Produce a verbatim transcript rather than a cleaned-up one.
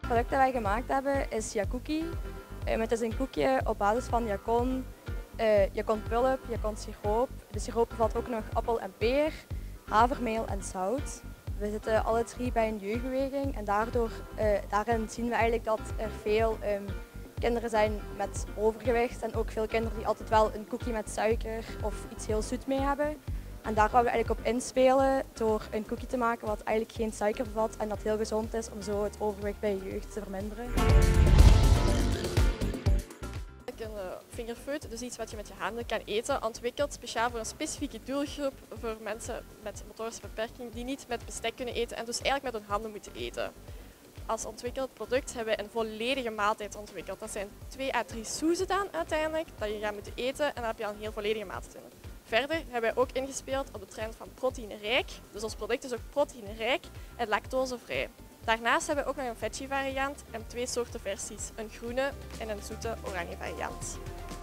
product dat wij gemaakt hebben is Yakuki. Um, het is een koekje op basis van yacon, uh, yaconpulp, yaconsiroop. De siroop bevat ook nog appel en peer, havermeel en zout. We zitten alle drie bij een jeugdbeweging en daardoor, uh, daarin zien we eigenlijk dat er veel um, kinderen zijn met overgewicht en ook veel kinderen die altijd wel een koekje met suiker of iets heel zoet mee hebben. En daar gaan we eigenlijk op inspelen door een koekje te maken wat eigenlijk geen suiker bevat en dat heel gezond is om zo het overgewicht bij de jeugd te verminderen. Een fingerfood, dus iets wat je met je handen kan eten, ontwikkeld speciaal voor een specifieke doelgroep, voor mensen met motorische beperking die niet met bestek kunnen eten en dus eigenlijk met hun handen moeten eten. Als ontwikkeld product hebben we een volledige maaltijd ontwikkeld. Dat zijn twee à drie soezen dan uiteindelijk, dat je gaat moeten eten en dan heb je al een heel volledige maaltijd in. Verder hebben wij ook ingespeeld op de trend van proteïnerijk, dus ons product is ook proteïnerijk en lactosevrij. Daarnaast hebben we ook nog een veggie variant en twee soorten versies, een groene en een zoete oranje variant.